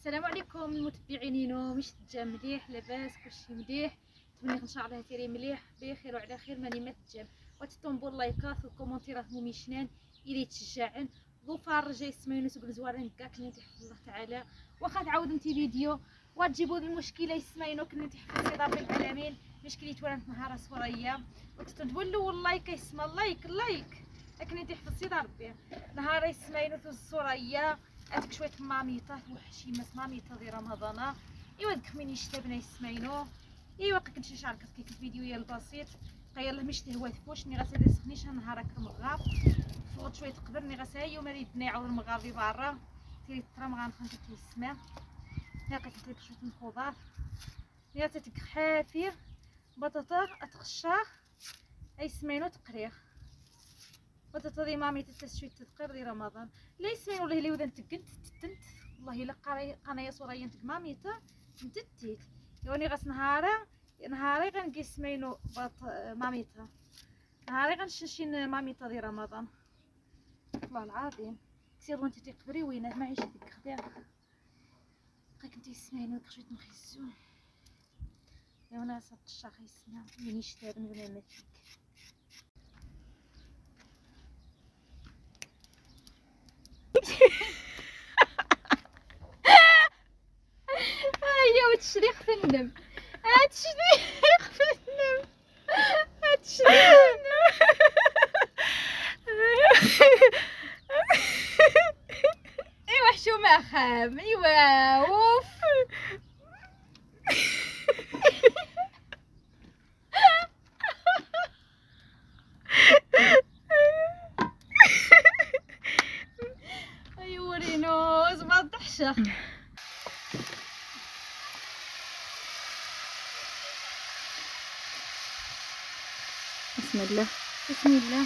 السلام عليكم المتبعينينو، واش تجا مليح؟ لاباس كلشي مليح؟ نتمنى ان شاء الله تيري مليح بخير وعلى خير. ماني ما تجام وتطنبوا اللايكات والكومونتيرات مميشنان الى تشجعن ظفار جاي سمينو سبل زوارين كاع كنا تحفظ الله تعالى. واخا تعاود انت فيديو وتجيبوا المشكله يسمينو كنا تحفظ سي رب العالمين مشكله ولات نهار صوريه وتتولوا اللايك يسمى اللايك لكن تحفظ سي ربي نهار يسمينو في الصوريه هذيك شويه ماميطات وحشيمه ماميطه ديال رمضان. ايوا ديك من يشتبنا يسمينو ايوا كنت نشارك كيف الفيديو ديال البسيط يلاه مش تهوى تفوش ني غاسا سخنيش نهارك المغار فوت شويه تقدر ني غاسا يوم ريدنا يعاود المغار دي برا تيري ترام غنخلي السماء هاكا كتلك شويه الخضار يا تتك حافير بطاطا اتخشاه اي سمينو تقريخ بطاطا دي مامي تتسوي تذكر دي رمضان لا يسمينو له لي ودان تكنت تنت والله الا قنايا صوريه نتك ماميتا نتتيت يوني غاس نهاري غنقي سمينو ماميتا نهاري غنشنشين ماميتا دي رمضان والله العظيم كثير وانت تقبري وينات ما عيش ديك خديع بقاك انت سمينو شويه نخيزو يا ناس الشاخ يسمع مانيش تابن ولا ما فيك هيا وتشريخ في النم هتشريخ في النم هتشريخ في النم ايوا حشومه خام ايوا اوف ايوا رينو زبط ضحشه بسم الله بسم الله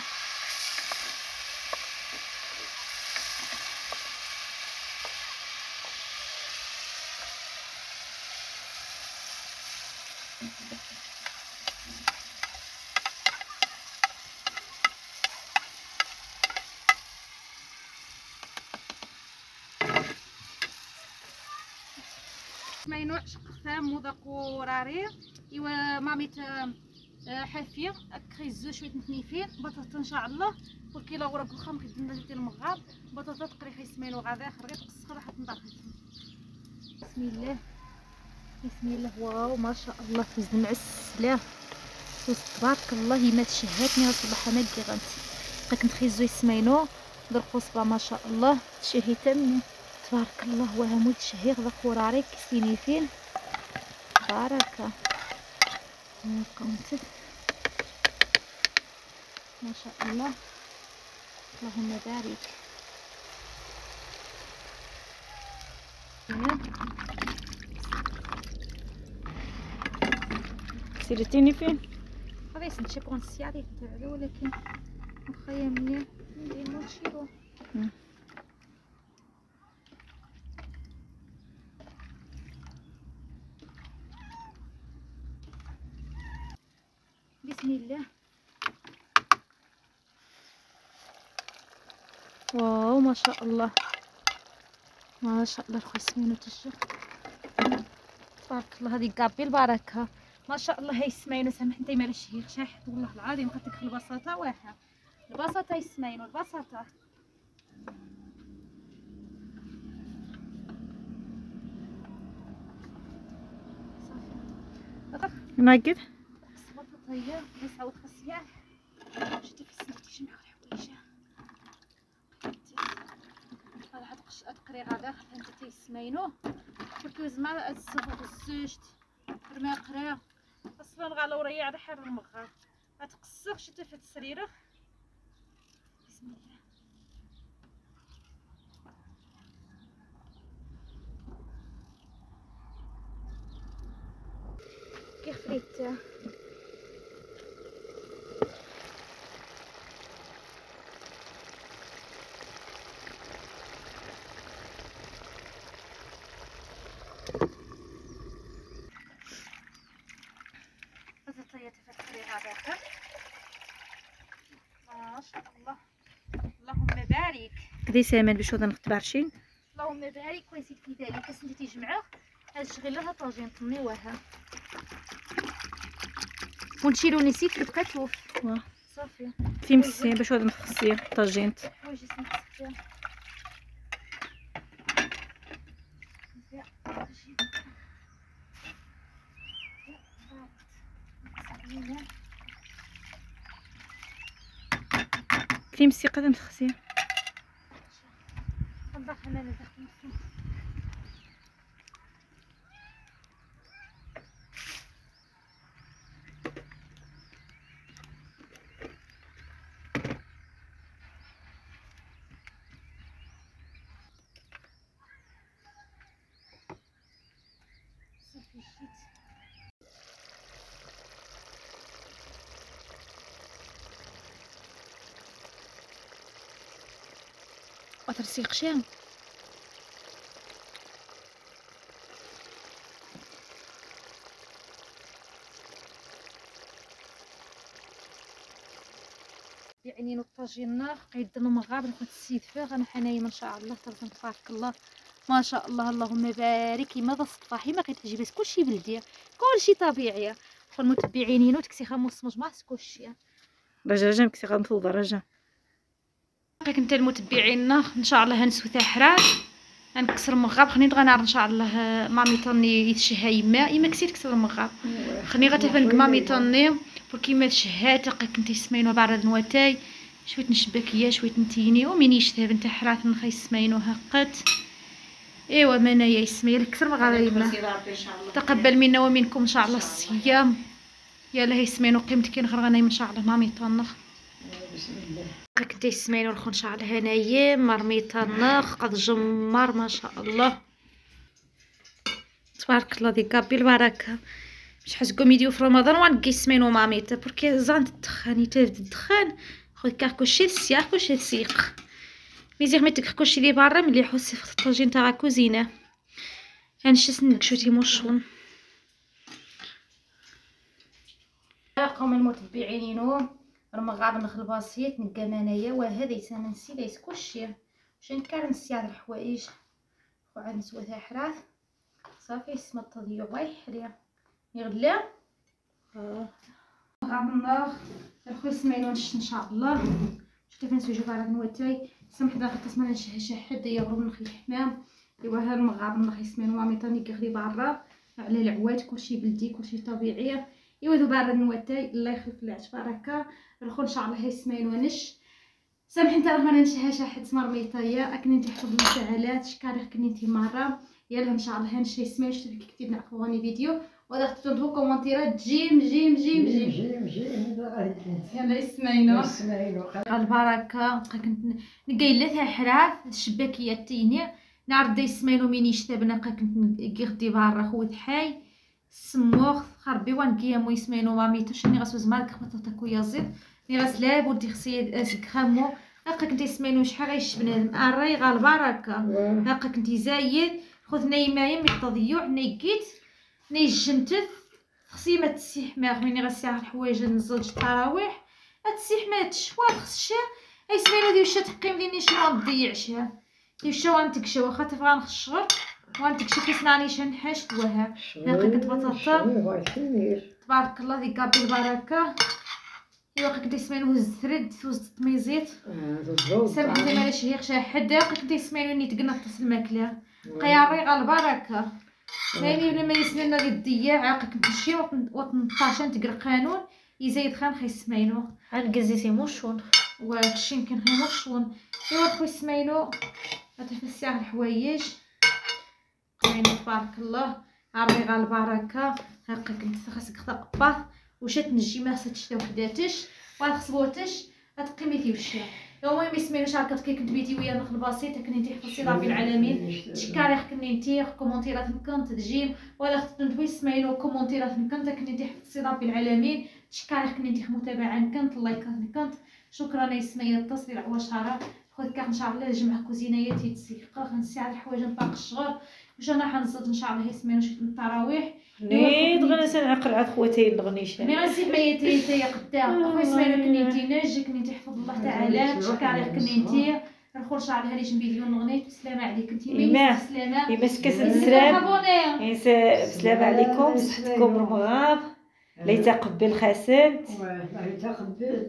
سمينو شقفام وداكو راري ايوا ماميت حافيه كريزو شويه تنيفين بطاطا ان شاء الله والكيلو غراب الخام كدنا ديال المغار بطاطا تقريح يسمينو غادا اخر غير تقص راح تنضاخيتهم بسم الله بسم الله واو ما شاء الله فوز نعس لا فوز تبارك الله ما تشهاتني صباح ما دي غنتي بقيت نخيزو يسمينو در قصبه ما شاء الله تشهي تمني تبارك الله وهمود شهيق ذا خوراري كسيني فين بركه قمت ما شاء الله اللهم بارك سيرتيني فين هذا يسنشي كونسيالي تاعو ولكن واخا مني ندير نشيلو بسم الله واو ما شاء الله ما شاء الله الخسمين تشوف تبارك الله هذه كابي البركه ما شاء الله هي سمينو سامح انت مال الشهيق شاح والله العظيم قلت لك البساطه واحده البساطه يسمينو البساطه صافي ناقد البطاطيه نسعود خصيان شتي في السنتي جميع الحوايج هاد تقري غادا انت تيسمينو كوز مع الصفر الزجت رمي قرا اصلا غالا وريا على حر المغار غتقصخ شتي في السريره بسم الله كيف خليت ما شاء الله اللهم بارك كدي سامان باش هذا نختبر شي اللهم اللهم بارك وزيد في ذلك. سنتي تيجمعوه هاد الشغيله طاجين طنيوها ونشيلو نسيت تبقى توف صافي تيمسي باش هذا مخصيه طاجينت واجي سنتي تيمسي قدم تخسيه نضاف انا داخل صافي شيت وترسيق شام يعني نطاجينا قيدنا مغاب ناخذ السيد فيه انا حنايمه ان شاء الله تبارك تبارك الله ما شاء الله اللهم بارك. ماذا الصفاحي ما كتعجبس كلشي بلدي كلشي طبيعي. المتبعين تكسي خمس مجمع كلشي رجا مكسي غنفوض رجا كنت المتبعين ان شاء الله هنسو تاحرات غنكسر مغاب خليني غنعرض ان شاء الله مامي طني يتشهى يما كسيت كسر المغاب خليني غتفنق مامي طني كيما تشهات كنتي سمينو بعرض نواتاي شويه نشبكيه شويه نتيني ومين يشتهى بنت حرات نخي سمينو هقت ايوا منايا يسمي لك كثر مغاربنا تقبل منا ومنكم ان شاء الله الصيام يلا هي سمينو قيمتك كي نخرج غنايم ان شاء الله مامي طنخ بسم الله كنتي سمينو الخو ان شاء الله هنايا مرمي طنخ قد جمر ما شاء الله تبارك الله ديك ربي البركه باش حسكم يديو في رمضان وانكي سمينو ماميتا بركي زانت الدخان تبدا الدخان خذ كلشي السياق كلشي السيق ميزيغ ميتك كلشي لي برا ملي يحس في الطاجين تاع كوزينه هنشس نكشو تيموشون قوم المتبعينينو رمغاب نخل بسيط نلقى منايا وهذا يسمى نسي ليس كلشي واش نكار نسي هاد الحوايج وعاد نسوى تاع حراث صافي اسم التضييع واي حريه يغلا غاب النار الخويا سمعينو نشت ان شاء الله شفت فين سوجو على نواتاي سمح داخل تسمع نشهد يغرب نخي حمام ايوا ها المغاب نخي سمعينو مامي طاني كيخلي برا على العواد كلشي بلدي كلشي طبيعي ايوا دو بارد نواتاي الله يخلف العش بركه الخو ان شاء الله هي سمعينو نش سامحي انت راه ما نشها شاحد مرميطايا اكني انت حفظ المساعلات شكاري كني انت مره يلا ان شاء الله هنشي سمعي شتي كتير نعرفوا غني فيديو ولا تكتبوا كومونتيرات جيم جيم جيم جيم جيم جيم يلا اسمعينو البركه كنت نقايله تاع حراث الشباكيه تيني نعرض يسمعينو مين يشتبنا كنت كيغدي برا خوت حي سموخ خربي وانكيامو يسمعينو ماميتو شني غاسوز مالك خبطت كويا زيد ني غاس لاب ودي خصي اسكخامو هاكا كنتي سمعينو شحال غيش بنادم الراي غا البركه هاكا كنتي زايد خذ نايمه من التضيع نيكيت نيجنتث خصي ما تسيح ما خميني غسيح الحوايج نزوج التراويح تسيح ما تشوا خصشا اي سمينا ديال الشا تقيم ديني شنو نضيعشها ديال الشا وانتكشا واخا تفغان الشغل وانتكشا كيسناني شنحاش وها هاكا كنت بطاطا تبارك الله ديك ربي البركه ايوا كنتي سمينو هز الثرد هز الطميزيت سامحني مالاش هي خشا حدا كنتي سمينو ني تقنطس الماكله قياري غا البركه ثاني لما يسننا لي الضياع عاق كنمشي وطنطاشن تقرا قانون يزيد خان خي سمينو غنكزي سيموشون وهادشي يمكن خي موشون ايوا خويا سمينو تفسي على الحوايج قاينه تبارك الله عربي غا البركه هاكا كنت خاصك تقباط وش تنجي ما خصك وحداتش وخصبوتش غتقيمي في وشها المهم يسمينو شاركت كي كنت بيتي ويا نخل بسيط كنتي انت حفظتي ربي العالمين تشكاري كنتي انت كومونتيرات كنت تجيم ولا خصك تسمعينو كومونتيرات كنت انت حفظتي ربي العالمين تشكاري كنتي انت متابعه كنت اللايكات كنت شكرا يا سميه التصوير على شهر خذ كاع ان شاء الله جمع كوزينيات تسيق غنساعد الحوايج نطاق الشغل واش انا حنزيد ان شاء الله يسمينو شي التراويح نيت غنسى نعقل عاد خواتي الغنيشه مي غنسيب ميتي قدام خويا سمينا كنتي ناج كنتي تحفظ الله تعالى تشكاري كنتي نخرج ان شاء الله هذه فيديو نغنيت. السلام عليك انت إيمان. سلامه إيمان سكس السلام. ابوني السلام عليكم، صحتكم المغاب، لا يتقبل حسن، لا يتقبل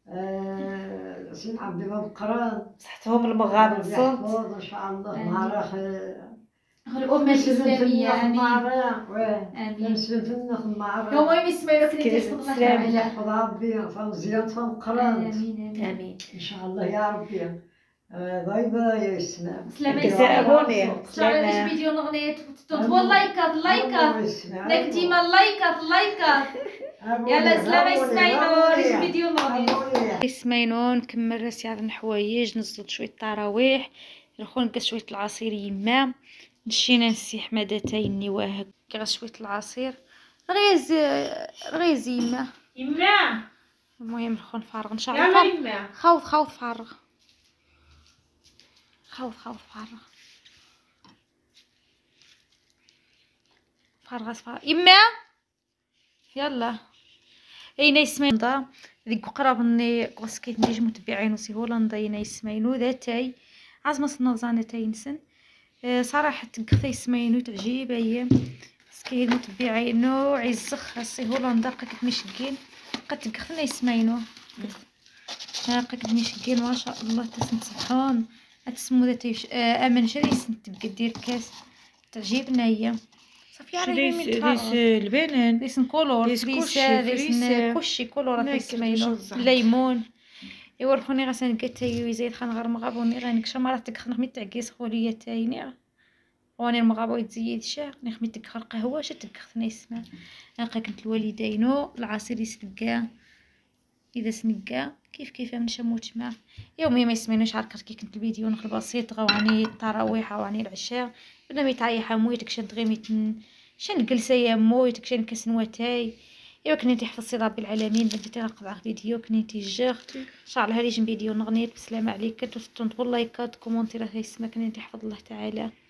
سي عبد الله بقران صحتهم المغاب نصوت. ان شاء الله نهار الامه الاسلاميه امين امين نسلم المهم يسمعوا كلمه السلام. الله يحفظ ربي فوزيات فمقران امين امين ان شاء الله يا ربي. باي باي يا اسلام. سلامة كتابوني. سلامة. فيديو نغنيت تطبوا اللايكات داك ديما اللايكات يلا سلامة اسمعينو فيديو نغنيت. اسمعينو نكمل راسي على الحوايج، نزلت شويه التراويح، الاخوان نقص شويه العصير يما، مشينا نسي حمادتين وهك غير شويه العصير غيز يما. المهم نخون فارغ ان شاء الله. خوض فارغ فارغ يما يلا اين يسمعين ديك قرابني قوسكيت نجي متبعين وسي هولندا اين يسمعينو ذاتي عازمه صنوزانه تاينسن صراحه تقثي يسمعينو تعجيب هي سكي متبعينو عزخ سي هولندا قد مشكين قد تقثنا يسمعينو قد مشكين ما شاء الله تسنصحون تسمو ذاتي امن شري تبقى دير كاس تعجبنا هي صافي على ليس البنان ليس كولور ليس كلشي كولورات يسمينو الليمون ايوا الخوني غاسن كتايو يزيد خان غير مغابوني غانكشا مرات تكخن مي تعكيس خوليه تايني واني المغابو يتزيد شا نخمي تكخر قهوه شا تكخنا يسمع نلقى كنت الوالدينو العصير يسقا اذا سنقا كيف من شموت مع يومي ما يسمعونيش عارفه كي كنت الفيديو نخل بسيط غواني التراويح واني العشاء بدا ميتعيح مويتك شنت غيميت شن جلسه يا مويتك شن كسنواتاي ايوا كنتي حفظتي ربي العالمين بديتي نقطع فيديو كنتي جاغ ان شاء الله هذه فيديو نغنيت. بسلامه عليك تنطبوا لايكات كومونتيرات يسمع كنتي حفظ الله تعالى.